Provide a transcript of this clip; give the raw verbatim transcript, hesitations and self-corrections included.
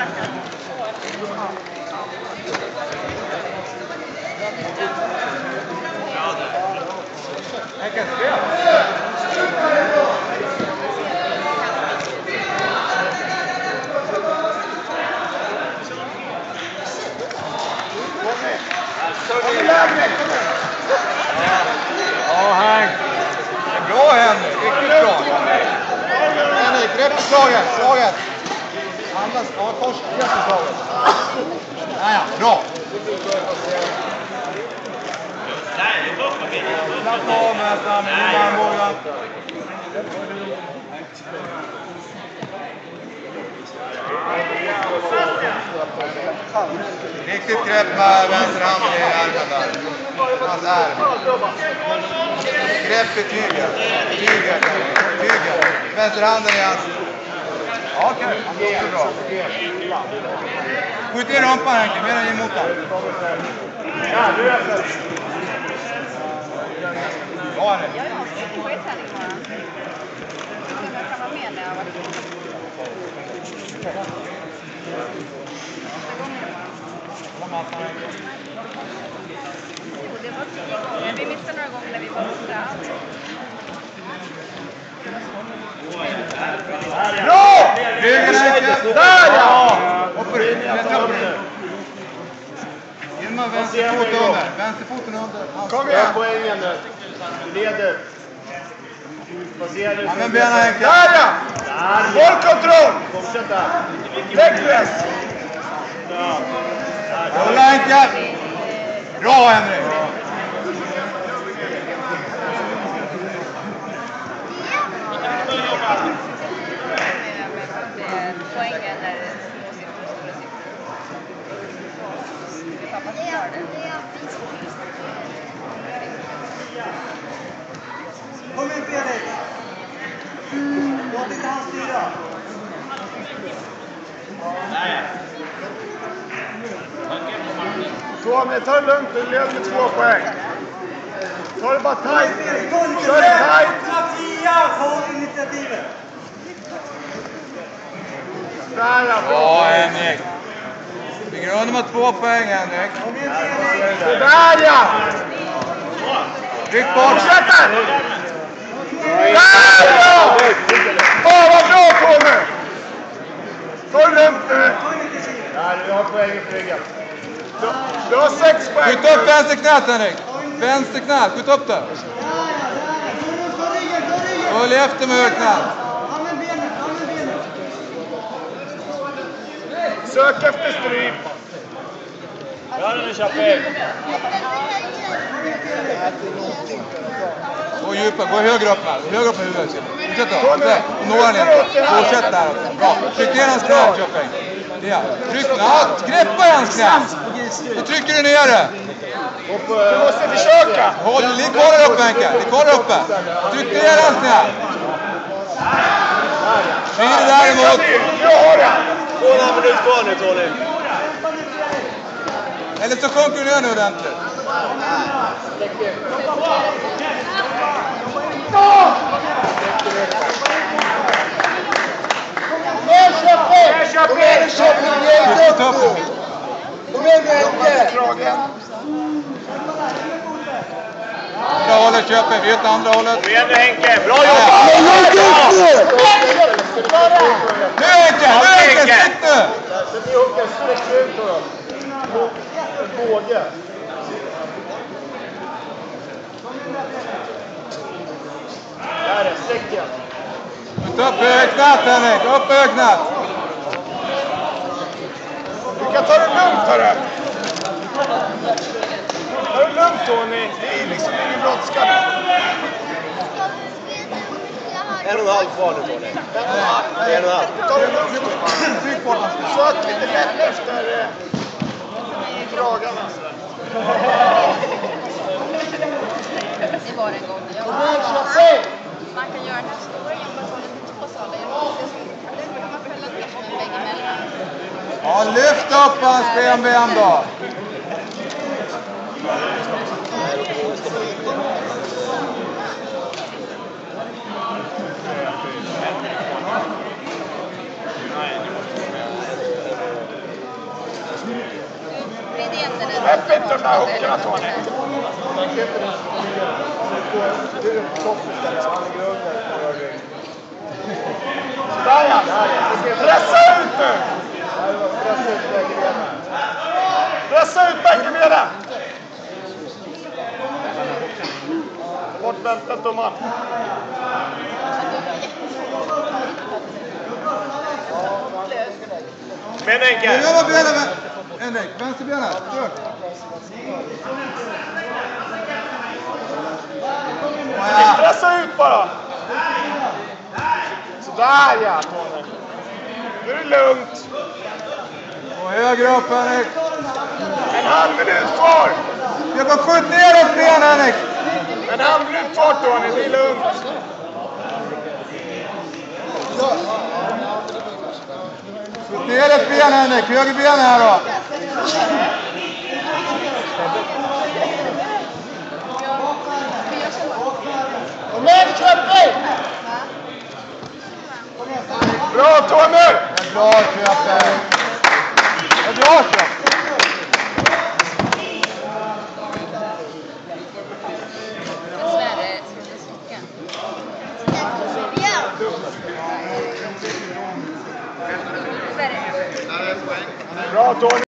Ja, Hank. Bra, Henrik. Riktigt bra. Henrik, grepp slaget. Slaget. Andas. Ja, kors. Grepp slaget. Ja, ja. Bra. Slappna av med fram. Med armbågen. Riktigt grepp med vänster hand i armen där. Hans arm. Grepp i tyget. Tyget. Tyget. Vänster handen i hans. Ja, okej. Okay. Han går bra. Skjut i rumpan, Henke. Mer än emot den. Ja, du är för. Ja, Henrik. Jag har sett på ett träning bara. Jag kan vara med när jag har varit Jo, det var tio gånger. Vi missade några gånger när vi var borta. Bra! Där ja! Hoppar in. Genom vänsterfoten under. Vänsterfoten under. Kom igen! Poängen nu. Du leder. Ja, men benen Henke. Där ja! Bollkontroll! Fortsätt där. Läggpress! Hålla Henke. Bra Henrik. Poängen när det är små siffror, stora siffror. Vi tappar kvar det. Kom in Fredrik! Låt inte han styra. Tony, ta det lugnt. Du leder med två poäng. Ta det bara tajt. Kör det tajt. Ta initiativet. Där ja, bra. Ja Henrik. Vi grundar med två poäng Henrik. Det där ja! Tryck bort. Fortsätter! Där ja! Åh, vad bra Tony! Ta det lugnt nu. Ja, du har poäng i ryggen. Du, du har sex poäng. Skjut upp vänsterknät Henrik. Vänsterknät. Skjut upp det. Följ efter med högerknät. Använd benet, använd benet. Sök efter stryp. Bra nu Chappé. Gå djupare, gå högre upp här. Högre upp med huvudet. Fortsätt då. Där. Och nå den inte. Fortsätt där. Bra. Tryck ner hans knä, Köping. Ja. Tryck. Ja, greppa hans knä. Då trycker du ner det. Du måste försöka. Håll, ni kollar upp Henke. Ni kollar uppe. Tryck ner hans knä. Fyra däremot. Nu har det. Två minuter kvar nu Tony. Eller så sjunker du ner nu ordentligt. Mer Köping! Mer Köping! Köping! Ge upp nu! Kom igen Henke! Andra hållet Köping, vi vet andra hållet. Kom igen nu Henke, bra jobbat! Nu Henke, nu Henke, stick nu! Sätt ihop en sträck ut då. En båge. Där är sträcken. Skjut upp högknät Henrik, upp högknät! Du kan ta det lugnt hörru! Ta det lugnt Tony, det är liksom ingen brådska. En och en halv kvar nu Tony. En och en halv. Ta det lugnt. Så att vi inte lämnar efter eh, kragarna. Det var en gång när jag var. Man kan göra den här stora gympassalen till två salar. Det kan man fälla till som en vägg emellan. Ja, lyft upp hans benben då! inte de där hookarna, Tony. Sådär ja! Pressa ut nu! Pressa ut bägge benen! Bort bältet, domaren. Men Henke! Nu gör benen, Henrik. Vänsterbenet. Tryck. Pressa ut bara! Sådär ja, Tony. Nu är det lugnt. Och högre upp, Henrik. En halv minut kvar. Jag bara skjut ner ett ben, Henrik. En halv minut kvar, Tony. Det är lugnt. Skjut ner ett ben, Henrik. Höger ben här då. Kom igen, Köping! Bra, Tony! Det är bra, Köping. Det är bra, Köping. Dessvärre ska det sticka. Dessvärre. Bra, Tony!